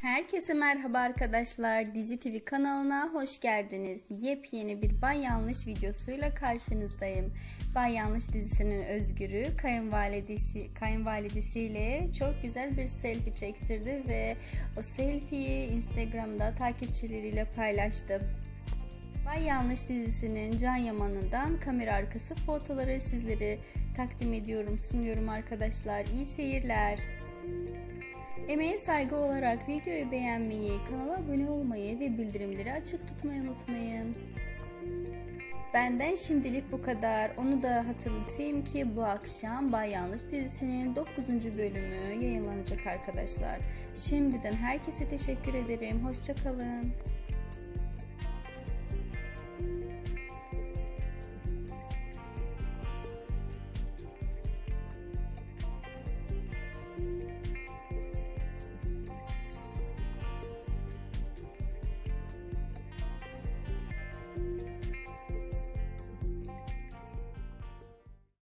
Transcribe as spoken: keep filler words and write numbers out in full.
Herkese merhaba arkadaşlar. Dizi T V kanalına hoş geldiniz. Yepyeni bir Bay Yanlış videosuyla karşınızdayım. Bay Yanlış dizisinin Özgür'ü kayınvalidesi, kayınvalidesiyle çok güzel bir selfie çektirdi ve o selfie'yi Instagram'da takipçileriyle paylaştı. Bay Yanlış dizisinin Can Yaman'ından kamera arkası fotoları sizlere takdim ediyorum, sunuyorum arkadaşlar. İyi seyirler. Emeğe saygı olarak videoyu beğenmeyi, kanala abone olmayı ve bildirimleri açık tutmayı unutmayın. Benden şimdilik bu kadar. Onu da hatırlatayım ki bu akşam Bay Yanlış dizisinin dokuzuncu bölümü yayınlanacak arkadaşlar. Şimdiden herkese teşekkür ederim. Hoşça kalın.